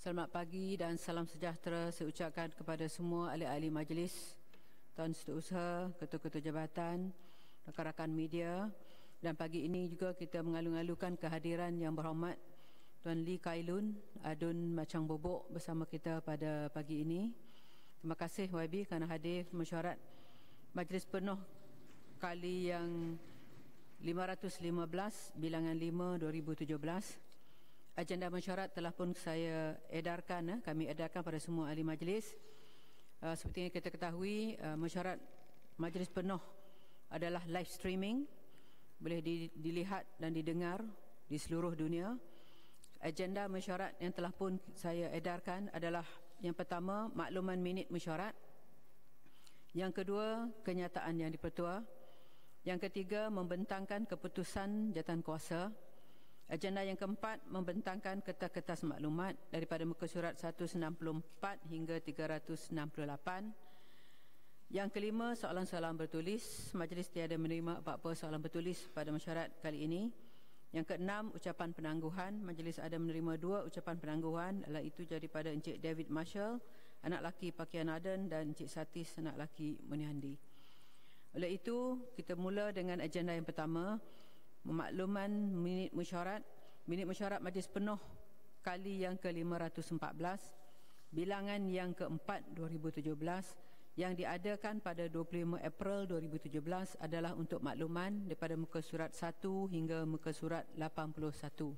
Selamat pagi dan salam sejahtera saya ucapkan kepada semua ahli-ahli majlis, tuan setiausaha, ketua-ketua jabatan, rakan-rakan media, dan pagi ini juga kita mengalu-alukan kehadiran yang berhormat Tuan Lee Kai Lun, Adun Macang Bobok bersama kita pada pagi ini. Terima kasih YB kerana hadir mesyuarat majlis penuh kali yang 515 bilangan 5 2017. Agenda mesyuarat telah pun saya edarkan, kami edarkan pada semua ahli majlis. Seperti yang kita ketahui, mesyuarat majlis penuh adalah live streaming, boleh dilihat dan didengar di seluruh dunia. Agenda mesyuarat yang telah pun saya edarkan adalah yang pertama, makluman minit mesyuarat. Yang kedua, kenyataan yang dipertua. Yang ketiga, membentangkan keputusan jawatankuasa. Agenda yang keempat, membentangkan kertas-kertas maklumat daripada muka surat 164 hingga 368. Yang kelima, soalan-soalan bertulis. Majlis tiada menerima apa-apa soalan bertulis pada mesyuarat kali ini. Yang keenam, ucapan penangguhan. Majlis ada menerima 2 ucapan penangguhan, iaitu daripada Encik David Marshall, anak laki Pakaian Aden, dan Encik Satis, anak laki Muniandi. Oleh itu, kita mula dengan agenda yang pertama, makluman minit mesyuarat. Minit mesyuarat majlis penuh kali yang ke-514 bilangan yang ke-4 2017 yang diadakan pada 25 April 2017 adalah untuk makluman daripada muka surat 1 hingga muka surat 81.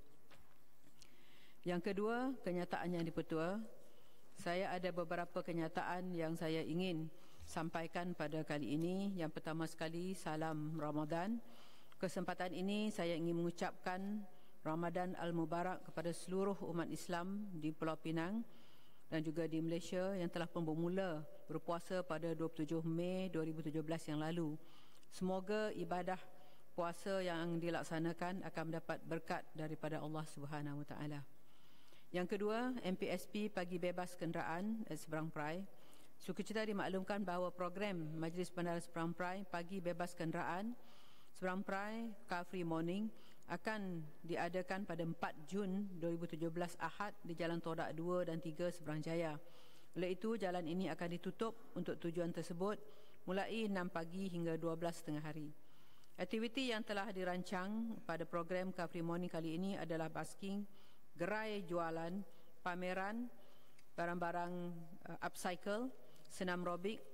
Yang kedua, kenyataan yang dipertua. Saya ada beberapa kenyataan yang saya ingin sampaikan pada kali ini. Yang pertama sekali, salam Ramadan. Kesempatan ini saya ingin mengucapkan Ramadan Al-Mubarak kepada seluruh umat Islam di Pulau Pinang dan juga di Malaysia yang telah pun bermula berpuasa pada 27 Mei 2017 yang lalu. Semoga ibadah puasa yang dilaksanakan akan mendapat berkat daripada Allah Subhanahu Wa Taala. Yang kedua, MPSP Pagi Bebas Kenderaan Seberang Perai. Sukacita dimaklumkan bahawa program Majlis Bandaraya Seberang Perai Pagi Bebas Kenderaan Seberang Perai Car Free Morning akan diadakan pada 4 Jun 2017 Ahad di Jalan Todak 2 dan 3 Seberang Jaya. Oleh itu, jalan ini akan ditutup untuk tujuan tersebut mulai 6 pagi hingga 12 tengah hari. Aktiviti yang telah dirancang pada program Car Free Morning kali ini adalah basking, gerai jualan, pameran, barang-barang upcycle, senam robik,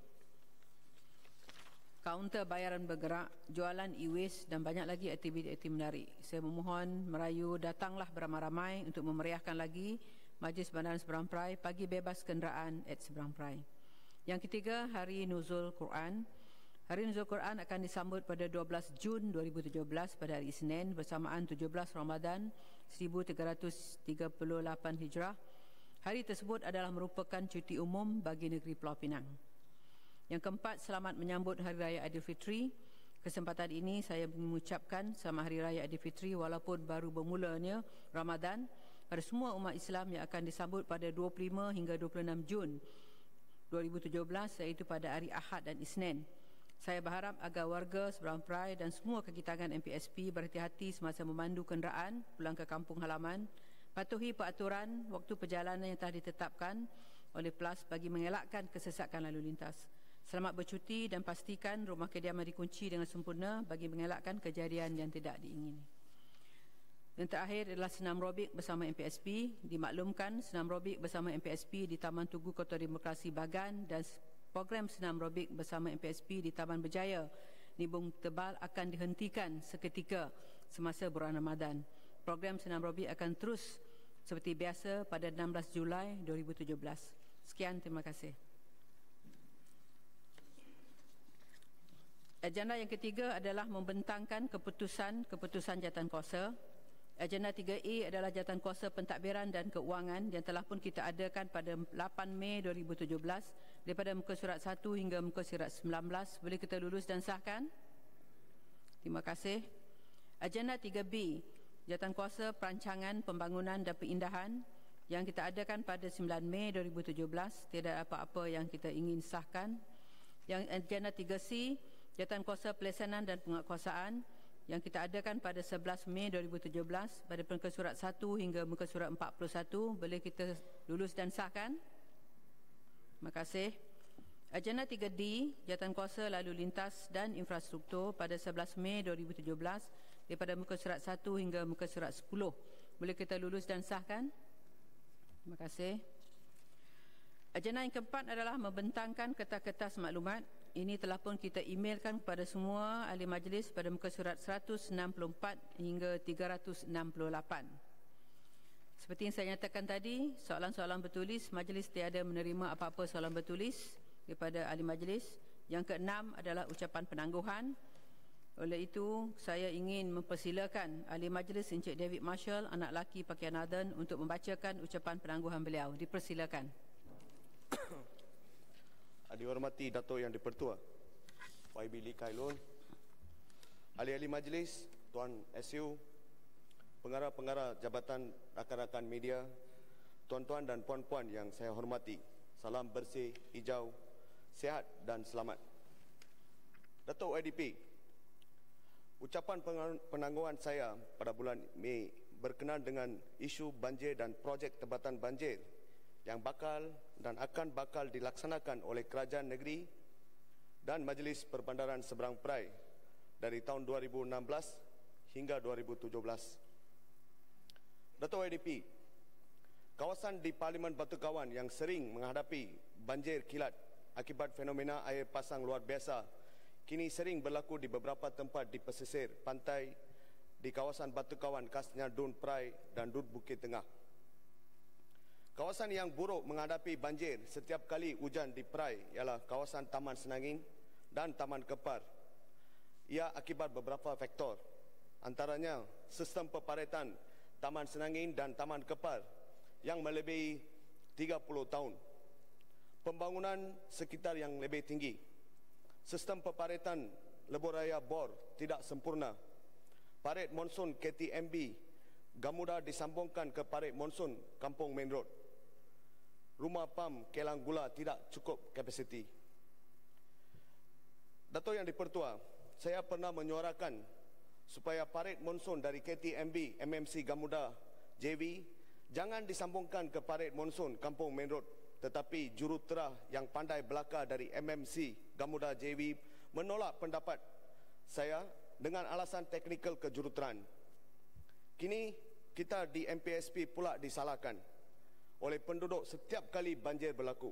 kaunter bayaran bergerak, jualan e-waste dan banyak lagi aktiviti-aktiviti menarik. Saya memohon merayu datanglah beramai-ramai untuk memeriahkan lagi Majlis Bandaraya Seberang Perai Pagi Bebas Kenderaan Seberang Perai. Yang ketiga, Hari Nuzul Quran. Hari Nuzul Quran akan disambut pada 12 Jun 2017 pada hari Isnin bersamaan 17 Ramadan 1338 Hijrah. Hari tersebut adalah merupakan cuti umum bagi negeri Pulau Pinang. Yang keempat, selamat menyambut Hari Raya Aidilfitri. Kesempatan ini saya mengucapkan selamat Hari Raya Aidilfitri walaupun baru bermulanya Ramadan pada semua umat Islam yang akan disambut pada 25 hingga 26 Jun 2017 iaitu pada hari Ahad dan Isnin. Saya berharap agar warga Seberang Perai dan semua kekitangan MPSP berhati-hati semasa memandu kenderaan pulang ke kampung halaman. Patuhi peraturan waktu perjalanan yang telah ditetapkan oleh PLAS bagi mengelakkan kesesakan lalu lintas. Selamat bercuti dan pastikan rumah kediaman dikunci dengan sempurna bagi mengelakkan kejadian yang tidak diingini. Yang terakhir adalah senam robik bersama MPSP. Dimaklumkan senam robik bersama MPSP di Taman Tugu Kota Demokrasi Bagan dan program senam robik bersama MPSP di Taman Berjaya Nibung Tebal akan dihentikan seketika semasa bulan Ramadan. Program senam robik akan terus seperti biasa pada 16 Julai 2017. Sekian, terima kasih. Agenda yang ketiga adalah membentangkan keputusan jawatankuasa. Agenda 3A adalah jawatankuasa pentadbiran dan keuangan yang telah pun kita adakan pada 8 Mei 2017 daripada muka surat 1 hingga muka surat 19. Boleh kita lulus dan sahkan? Terima kasih. Agenda 3B, jawatankuasa perancangan, pembangunan dan perindahan yang kita adakan pada 9 Mei 2017. Tidak apa-apa yang kita ingin sahkan. Yang agenda 3C, jawatankuasa pelaksanaan dan penguatkuasaan yang kita adakan pada 11 Mei 2017 pada muka surat 1 hingga muka surat 41 boleh kita lulus dan sahkan. Terima kasih. Agenda 3D, Jawatankuasa Lalu Lintas dan Infrastruktur pada 11 Mei 2017 daripada muka surat 1 hingga muka surat 10 boleh kita lulus dan sahkan. Terima kasih. Agenda yang keempat adalah membentangkan kertas-kertas maklumat. Ini telah pun kita emailkan kepada semua ahli majlis pada muka surat 164 hingga 368. Seperti yang saya nyatakan tadi, soalan-soalan bertulis, majlis tiada menerima apa-apa soalan bertulis daripada ahli majlis. Yang keenam adalah ucapan penangguhan. Oleh itu, saya ingin mempersilakan ahli majlis Encik David Marshall, anak laki Pakaian Northern, untuk membacakan ucapan penangguhan beliau. Dipersilakan. Dihormati Dato' Yang Dipertua YB Lee Kai Lun, ahli-ahli majlis, Tuan SU, pengarah-pengarah Jabatan Rakan-Rakan Media, tuan-tuan dan puan-puan yang saya hormati, salam bersih, hijau, sihat dan selamat. Dato' YDP, ucapan penangguhan saya pada bulan Mei berkenaan dengan isu banjir dan projek tempatan banjir yang bakal dan akan bakal dilaksanakan oleh Kerajaan Negeri dan Majlis Perbandaran Seberang Perai dari tahun 2016 hingga 2017. Dato' YDP, kawasan di Parlimen Batu Kawan yang sering menghadapi banjir kilat akibat fenomena air pasang luar biasa kini sering berlaku di beberapa tempat di pesisir pantai di kawasan Batu Kawan, khasnya Dun Perai dan Dun Bukit Tengah. Kawasan yang buruk menghadapi banjir setiap kali hujan di Perai ialah kawasan Taman Senangin dan Taman Kepar. Ia akibat beberapa faktor, antaranya sistem peparetan Taman Senangin dan Taman Kepar yang melebihi 30 tahun, pembangunan sekitar yang lebih tinggi, sistem peparetan lebuh-raya bor tidak sempurna, parit monsun KTMB Gamuda disambungkan ke parit monsun Kampung Main Road, rumah PAM Kelang Gula tidak cukup kapasiti. Dato' Yang Dipertua, saya pernah menyuarakan supaya parit monsun dari KTMB MMC Gamuda JV jangan disambungkan ke parit monsun Kampung Main Road, tetapi jurutera yang pandai belaka dari MMC Gamuda JV menolak pendapat saya dengan alasan teknikal kejuruteraan. Kini kita di MPSP pula disalahkan oleh penduduk setiap kali banjir berlaku.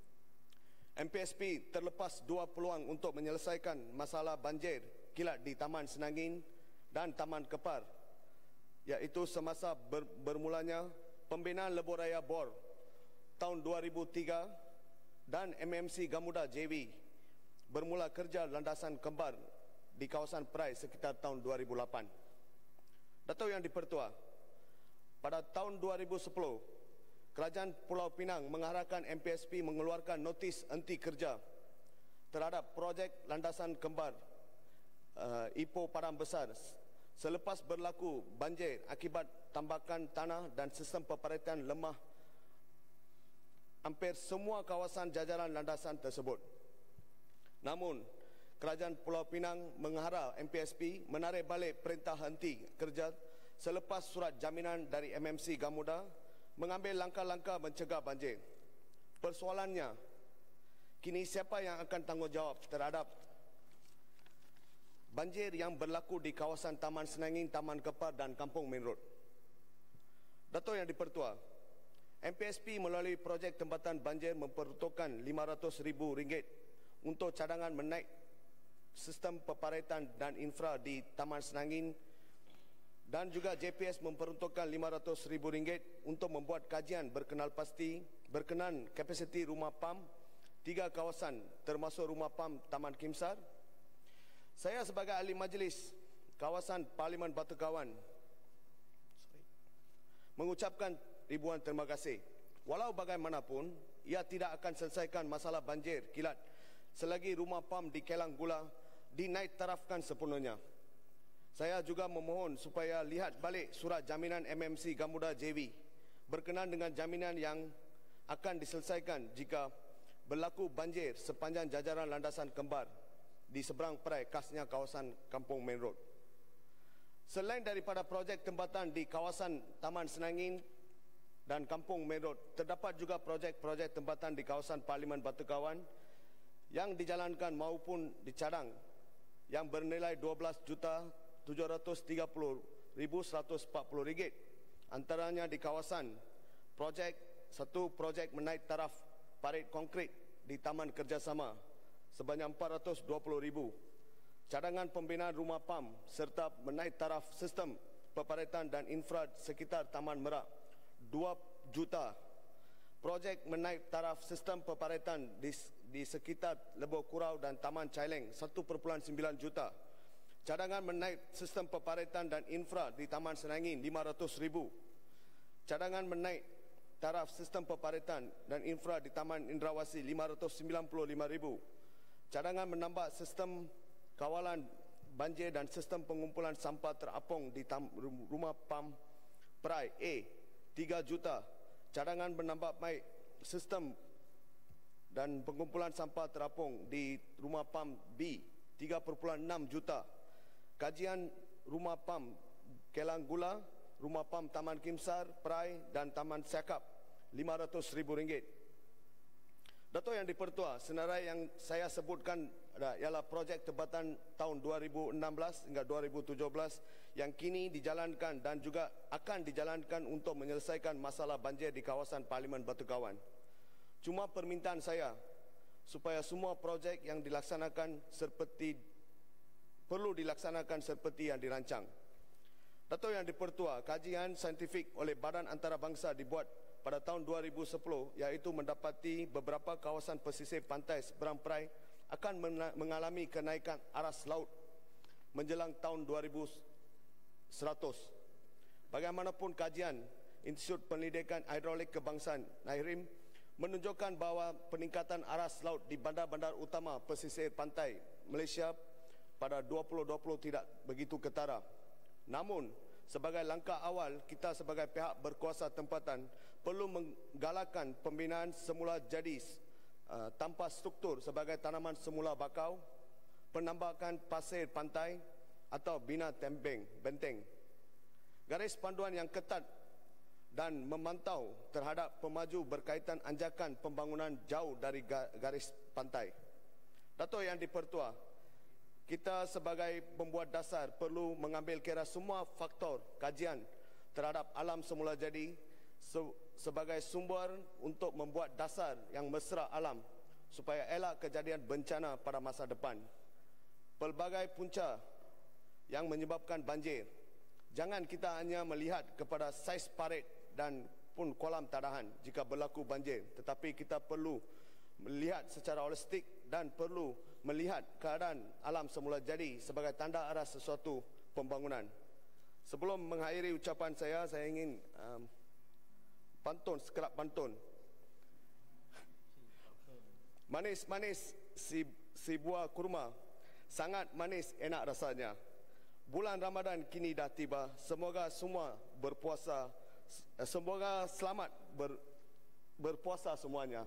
MPSP terlepas dua peluang untuk menyelesaikan masalah banjir kilat di Taman Senangin dan Taman Kepar, iaitu semasa bermulanya pembinaan lebuh-raya bor tahun 2003 dan MMC Gamuda JV bermula kerja landasan kembar di kawasan Perai sekitar tahun 2008. Dato' Yang Dipertua, pada tahun 2010 Kerajaan Pulau Pinang mengarahkan MPSP mengeluarkan notis henti kerja terhadap projek landasan kembar Ipoh Padang Besar selepas berlaku banjir akibat tambakan tanah dan sistem peparetan lemah hampir semua kawasan jajaran landasan tersebut. Namun, Kerajaan Pulau Pinang mengharap MPSP menarik balik perintah henti kerja selepas surat jaminan dari MMC Gamuda mengambil langkah-langkah mencegah banjir. Persoalannya, kini siapa yang akan tanggungjawab terhadap banjir yang berlaku di kawasan Taman Senangin, Taman Kepar dan Kampung Main Road? Dato' Yang Dipertua, MPSP melalui projek tempatan banjir memperuntukkan RM500,000 untuk cadangan menaik sistem peparetan dan infra di Taman Senangin, dan juga JPS memperuntukkan RM500,000 untuk membuat kajian berkenaan kapasiti rumah PAM 3 kawasan termasuk rumah PAM Taman Kimsar. Saya sebagai ahli majlis kawasan Parlimen Batu Kawan mengucapkan ribuan terima kasih. Walau bagaimanapun, ia tidak akan selesaikan masalah banjir kilat selagi rumah PAM di Kelang Gula dinaik tarafkan sepenuhnya. Saya juga memohon supaya lihat balik surat jaminan MMC Gamuda JV berkenaan dengan jaminan yang akan diselesaikan jika berlaku banjir sepanjang jajaran landasan kembar di seberang Perai, khasnya kawasan Kampung Main Road. Selain daripada projek tempatan di kawasan Taman Senangin dan Kampung Main Road, terdapat juga projek-projek tempatan di kawasan Parlimen Batu Kawan yang dijalankan maupun dicadang yang bernilai RM12,730,140. Antaranya di kawasan satu projek menaik taraf parit konkrit di Taman Kerjasama sebanyak RM420,000. Cadangan pembinaan rumah PAM serta menaik taraf sistem peparitan dan infra sekitar Taman Merak 2 juta. Projek menaik taraf sistem peparitan di sekitar Lebok Kurau dan Taman Caileng 1.9 juta. Cadangan menaik sistem peparitan dan infra di Taman Senangin 500,000. Cadangan menaik taraf sistem peparitan dan infra di Taman Indrawasi 595,000. Cadangan menambah sistem kawalan banjir dan sistem pengumpulan sampah terapung di rumah PAM Perai A 3 juta. Cadangan menambah baik sistem dan pengumpulan sampah terapung di rumah PAM B 3.6 juta. Kajian rumah PAM Kelang Gula, rumah PAM Taman Kimsar, Perai dan Taman Siakap RM500,000. Dato' Yang Dipertua, senarai yang saya sebutkan ialah projek tempatan tahun 2016 hingga 2017 yang kini dijalankan dan juga akan dijalankan untuk menyelesaikan masalah banjir di kawasan Parlimen Batu Kawan. Cuma permintaan saya supaya semua projek yang perlu dilaksanakan seperti yang dirancang. Dato' Yang Dipertua, kajian saintifik oleh Badan Antarabangsa dibuat pada tahun 2010 iaitu mendapati beberapa kawasan pesisir pantai seberang Perai akan mengalami kenaikan aras laut menjelang tahun 2100. Bagaimanapun kajian Institut Pendidikan Hidrolik Kebangsaan NAHRIM menunjukkan bahawa peningkatan aras laut di bandar-bandar utama pesisir pantai Malaysia pada 2020 tidak begitu ketara. Namun, sebagai langkah awal, kita sebagai pihak berkuasa tempatan perlu menggalakkan pembinaan semula jadi tanpa struktur sebagai tanaman semula bakau, penambakan pasir pantai atau bina benteng. Garis panduan yang ketat dan memantau terhadap pemaju berkaitan anjakan pembangunan jauh dari garis pantai. Dato' Yang Dipertua, kita sebagai pembuat dasar perlu mengambil kira semua faktor kajian terhadap alam semula jadi sebagai sumber untuk membuat dasar yang mesra alam supaya elak kejadian bencana pada masa depan. Pelbagai punca yang menyebabkan banjir, jangan kita hanya melihat kepada saiz parit dan pun kolam tadahan jika berlaku banjir, tetapi kita perlu melihat secara holistik dan perlu melihat keadaan alam semula jadi sebagai tanda arah sesuatu pembangunan. Sebelum mengakhiri ucapan saya ingin sekelap pantun. Manis-manis si buah kurma, sangat manis enak rasanya. Bulan Ramadan kini dah tiba, semoga semua berpuasa, semoga selamat berpuasa semuanya.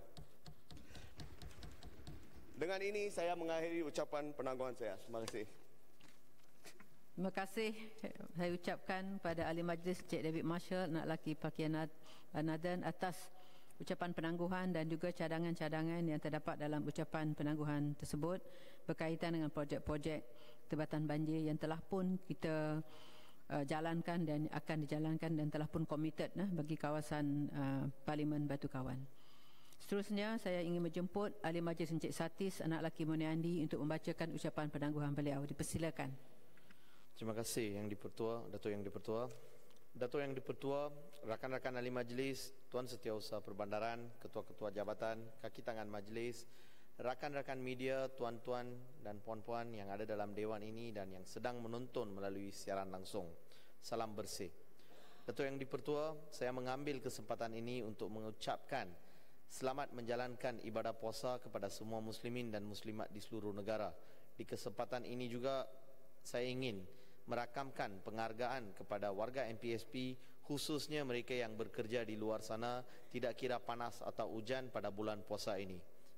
Dengan ini saya mengakhiri ucapan penangguhan saya. Terima kasih. Terima kasih saya ucapkan pada Ahli Majlis Encik David Marshall, anak lelaki Pakaian Nathan, atas ucapan penangguhan dan juga cadangan-cadangan yang terdapat dalam ucapan penangguhan tersebut berkaitan dengan projek-projek tebatan banjir yang telah pun kita jalankan dan akan dijalankan dan telah pun committed bagi kawasan Parlimen Batu Kawan. Seterusnya, saya ingin menjemput Ahli Majlis Encik Satis, anak lelaki Moniandi, untuk membacakan ucapan penangguhan beliau. Dipersilakan. Terima kasih Yang Dipertua, Dato' Yang Dipertua. Dato' Yang Dipertua, rakan-rakan Ahli Majlis, Tuan Setiausaha Perbandaran, Ketua-Ketua Jabatan, Kaki Tangan Majlis, rakan-rakan media, tuan-tuan dan puan-puan yang ada dalam Dewan ini dan yang sedang menonton melalui siaran langsung. Salam bersih. Dato' Yang Dipertua, saya mengambil kesempatan ini untuk mengucapkan selamat menjalankan ibadah puasa kepada semua muslimin dan muslimat di seluruh negara. Di kesempatan ini juga saya ingin merakamkan penghargaan kepada warga MPSP, khususnya mereka yang bekerja di luar sana, tidak kira panas atau hujan pada bulan puasa ini.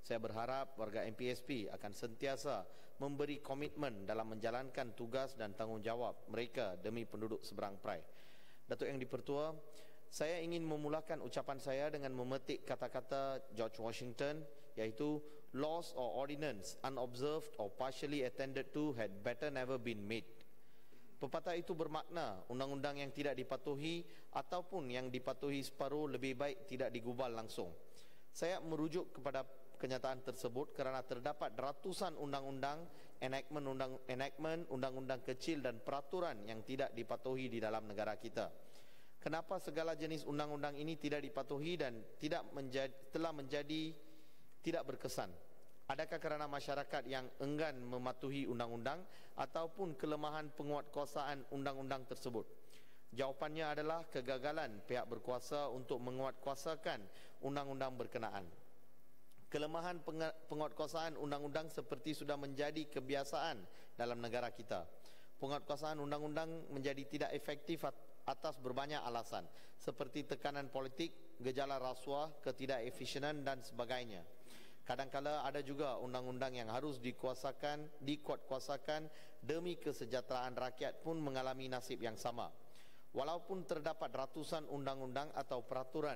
Saya berharap warga MPSP akan sentiasa memberi komitmen dalam menjalankan tugas dan tanggungjawab mereka demi penduduk seberang perai. Datuk Yang di-Pertua, saya ingin memulakan ucapan saya dengan memetik kata-kata George Washington, iaitu laws or ordinance unobserved or partially attended to had better never been made. Pepatah itu bermakna undang-undang yang tidak dipatuhi ataupun yang dipatuhi separuh lebih baik tidak digubal langsung. Saya merujuk kepada kenyataan tersebut kerana terdapat ratusan undang-undang, enactment undang-undang kecil dan peraturan yang tidak dipatuhi di dalam negara kita. Kenapa segala jenis undang-undang ini tidak dipatuhi dan telah menjadi tidak berkesan? Adakah kerana masyarakat yang enggan mematuhi undang-undang ataupun kelemahan penguatkuasaan undang-undang tersebut? Jawapannya adalah kegagalan pihak berkuasa untuk menguatkuasakan undang-undang berkenaan. Kelemahan penguatkuasaan undang-undang seperti sudah menjadi kebiasaan dalam negara kita. Penguatkuasaan undang-undang menjadi tidak efektif atas berbanyak alasan, seperti tekanan politik, gejala rasuah, ketidakefisienan dan sebagainya. Kadangkala ada juga undang-undang yang harus dikuatkuasakan demi kesejahteraan rakyat pun mengalami nasib yang sama. Walaupun terdapat ratusan undang-undang atau peraturan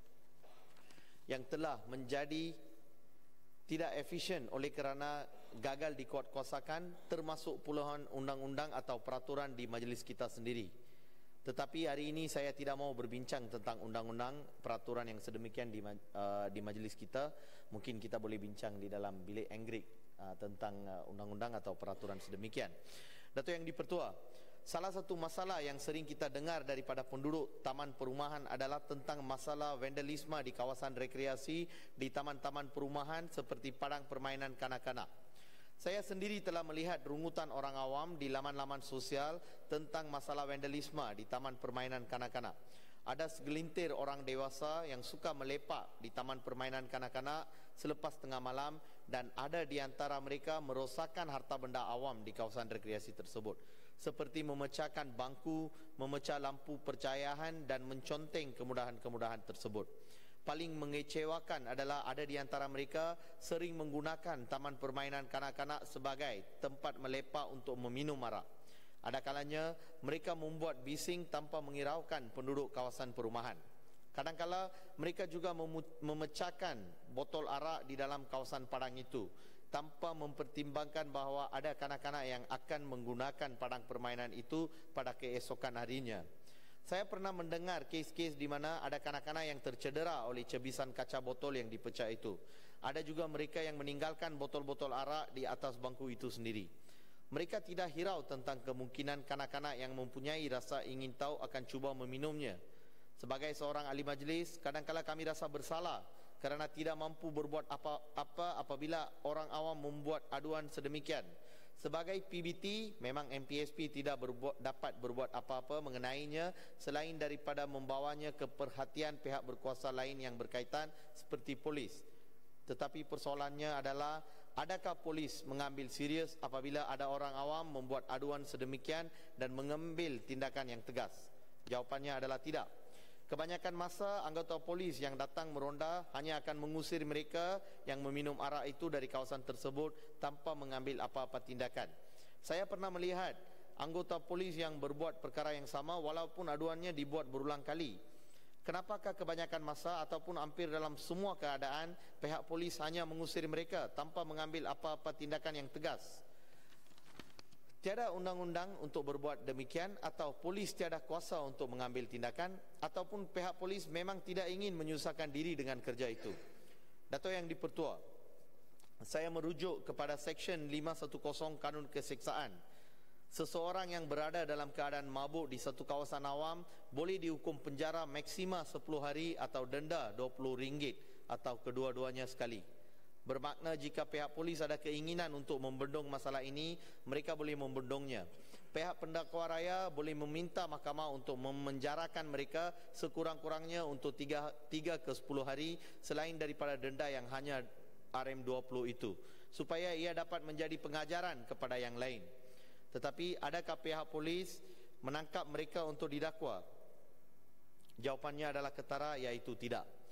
yang telah menjadi tidak efisien oleh kerana gagal dikuatkuasakan, termasuk puluhan undang-undang atau peraturan di majlis kita sendiri. Tetapi hari ini saya tidak mau berbincang tentang undang-undang peraturan yang sedemikian di majlis kita. Mungkin kita boleh bincang di dalam bilik Anggrek tentang undang-undang atau peraturan sedemikian. Datuk Yang di-Pertua, salah satu masalah yang sering kita dengar daripada penduduk taman perumahan adalah tentang masalah vandalisme di kawasan rekreasi di taman-taman perumahan seperti padang permainan kanak-kanak. Saya sendiri telah melihat rungutan orang awam di laman-laman sosial tentang masalah vandalisme di taman permainan kanak-kanak. Ada segelintir orang dewasa yang suka melepak di taman permainan kanak-kanak selepas tengah malam dan ada di antara mereka merosakkan harta benda awam di kawasan rekreasi tersebut, seperti memecahkan bangku, memecah lampu percayahan dan menconteng kemudahan-kemudahan tersebut. Paling mengecewakan adalah ada di antara mereka sering menggunakan taman permainan kanak-kanak sebagai tempat melepak untuk meminum arak. Ada kalanya mereka membuat bising tanpa menghiraukan penduduk kawasan perumahan. Kadangkala mereka juga memecahkan botol arak di dalam kawasan padang itu tanpa mempertimbangkan bahawa ada kanak-kanak yang akan menggunakan padang permainan itu pada keesokan harinya. Saya pernah mendengar kes-kes di mana ada kanak-kanak yang tercedera oleh cebisan kaca botol yang dipecah itu. Ada juga mereka yang meninggalkan botol-botol arak di atas bangku itu sendiri. Mereka tidak hirau tentang kemungkinan kanak-kanak yang mempunyai rasa ingin tahu akan cuba meminumnya. Sebagai seorang ahli majlis, kadang-kala kami rasa bersalah kerana tidak mampu berbuat apa-apa apabila orang awam membuat aduan sedemikian. Sebagai PBT, memang MPSP tidak dapat berbuat apa-apa mengenainya selain daripada membawanya ke perhatian pihak berkuasa lain yang berkaitan seperti polis. Tetapi persoalannya adalah, adakah polis mengambil serius apabila ada orang awam membuat aduan sedemikian dan mengambil tindakan yang tegas? Jawapannya adalah tidak. Kebanyakan masa anggota polis yang datang meronda hanya akan mengusir mereka yang meminum arak itu dari kawasan tersebut tanpa mengambil apa-apa tindakan. Saya pernah melihat anggota polis yang berbuat perkara yang sama walaupun aduannya dibuat berulang kali. Kenapakah kebanyakan masa ataupun hampir dalam semua keadaan pihak polis hanya mengusir mereka tanpa mengambil apa-apa tindakan yang tegas? Tiada undang-undang untuk berbuat demikian, atau polis tiada kuasa untuk mengambil tindakan, ataupun pihak polis memang tidak ingin menyusahkan diri dengan kerja itu. Datuk Yang di-Pertua, saya merujuk kepada Seksyen 510 Kanun Keseksaan. Seseorang yang berada dalam keadaan mabuk di satu kawasan awam boleh dihukum penjara maksima 10 hari atau denda RM20 atau kedua-duanya sekali. Bermakna jika pihak polis ada keinginan untuk membendung masalah ini, mereka boleh membendungnya. Pihak pendakwa raya boleh meminta mahkamah untuk memenjarakan mereka sekurang-kurangnya untuk 3 ke 10 hari selain daripada denda yang hanya RM20 itu, supaya ia dapat menjadi pengajaran kepada yang lain. Tetapi adakah pihak polis menangkap mereka untuk didakwa? Jawapannya adalah ketara, iaitu tidak.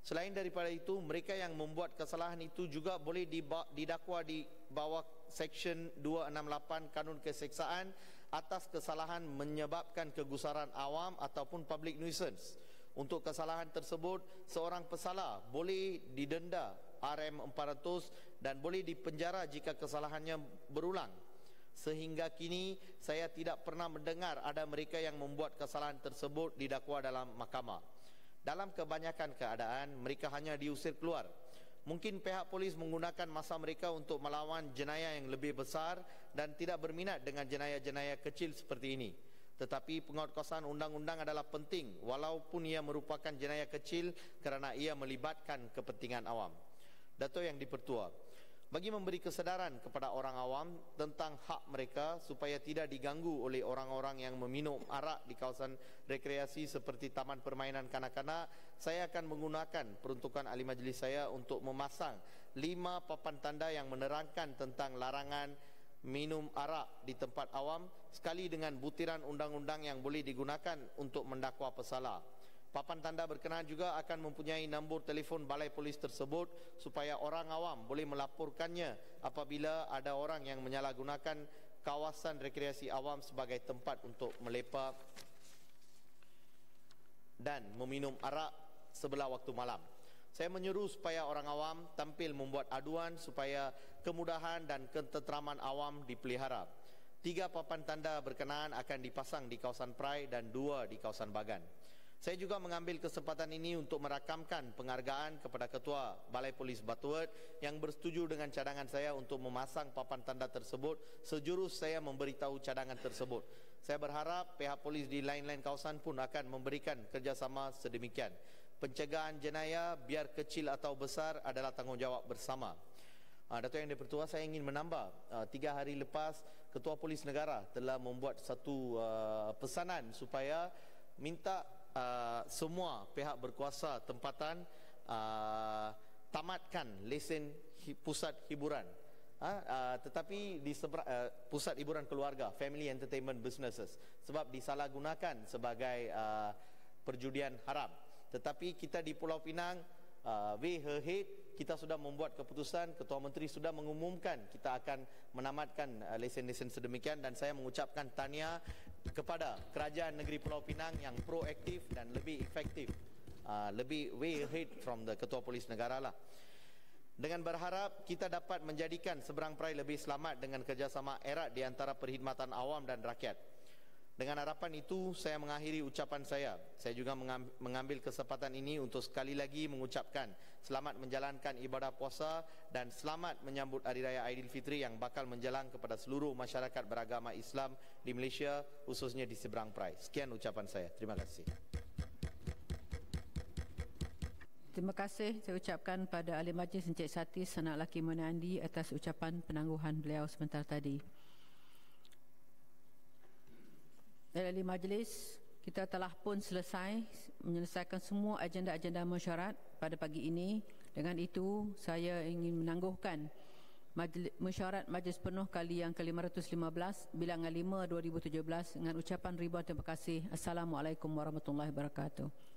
Selain daripada itu, mereka yang membuat kesalahan itu juga boleh didakwa di bawah Seksyen 268 Kanun Keseksaan atas kesalahan menyebabkan kegusaran awam ataupun public nuisance. Untuk kesalahan tersebut, seorang pesalah boleh didenda RM400 dan boleh dipenjara jika kesalahannya berulang. Sehingga kini, saya tidak pernah mendengar ada mereka yang membuat kesalahan tersebut didakwa dalam mahkamah. Dalam kebanyakan keadaan, mereka hanya diusir keluar. Mungkin pihak polis menggunakan masa mereka untuk melawan jenayah yang lebih besar dan tidak berminat dengan jenayah-jenayah kecil seperti ini. Tetapi penguatkuasaan undang-undang adalah penting walaupun ia merupakan jenayah kecil kerana ia melibatkan kepentingan awam. Dato' Yang di-Pertua, bagi memberi kesedaran kepada orang awam tentang hak mereka supaya tidak diganggu oleh orang-orang yang meminum arak di kawasan rekreasi seperti taman permainan kanak-kanak, saya akan menggunakan peruntukan ahli majlis saya untuk memasang 5 papan tanda yang menerangkan tentang larangan minum arak di tempat awam sekali dengan butiran undang-undang yang boleh digunakan untuk mendakwa pesalah. Papan tanda berkenaan juga akan mempunyai nombor telefon balai polis tersebut supaya orang awam boleh melaporkannya apabila ada orang yang menyalahgunakan kawasan rekreasi awam sebagai tempat untuk melepak dan meminum arak sebelah waktu malam. Saya menyuruh supaya orang awam tampil membuat aduan supaya kemudahan dan ketenteraman awam dipelihara. 3 papan tanda berkenaan akan dipasang di kawasan Perai dan 2 di kawasan Bagan. Saya juga mengambil kesempatan ini untuk merakamkan penghargaan kepada Ketua Balai Polis Butterworth yang bersetuju dengan cadangan saya untuk memasang papan tanda tersebut sejurus saya memberitahu cadangan tersebut. Saya berharap pihak polis di lain-lain kawasan pun akan memberikan kerjasama sedemikian. Pencegahan jenayah, biar kecil atau besar, adalah tanggungjawab bersama. Dato' Yang di-Pertua, saya ingin menambah, 3 hari lepas Ketua Polis Negara telah membuat satu pesanan supaya minta semua pihak berkuasa tempatan tamatkan lesen pusat hiburan, tetapi di pusat hiburan keluarga, family entertainment businesses, sebab disalahgunakan sebagai perjudian haram. Tetapi kita di Pulau Pinang, way ahead, kita sudah membuat keputusan, Ketua Menteri sudah mengumumkan kita akan menamatkan lesen-lesen sedemikian, dan saya mengucapkan tahniah kepada Kerajaan Negeri Pulau Pinang yang proaktif dan lebih efektif, lebih way ahead from the Ketua Polis Negara lah. Dengan berharap kita dapat menjadikan seberang Perai lebih selamat dengan kerjasama erat di antara perkhidmatan awam dan rakyat. Dengan harapan itu, saya mengakhiri ucapan saya. Saya juga mengambil kesempatan ini untuk sekali lagi mengucapkan selamat menjalankan ibadah puasa dan selamat menyambut Hari Raya Aidilfitri yang bakal menjelang kepada seluruh masyarakat beragama Islam di Malaysia, khususnya di seberang Perai. Sekian ucapan saya. Terima kasih. Terima kasih saya ucapkan pada Ahli Majlis Encik Satis Anak Laki Menandi atas ucapan penangguhan beliau sebentar tadi. Ahli Majlis, kita telah pun selesai menyelesaikan semua agenda-agenda mesyuarat pada pagi ini. Dengan itu, saya ingin menangguhkan mesyuarat Majlis Penuh kali yang ke-515 bilangan 5 2017 dengan ucapan ribuan terima kasih. Assalamualaikum warahmatullahi wabarakatuh.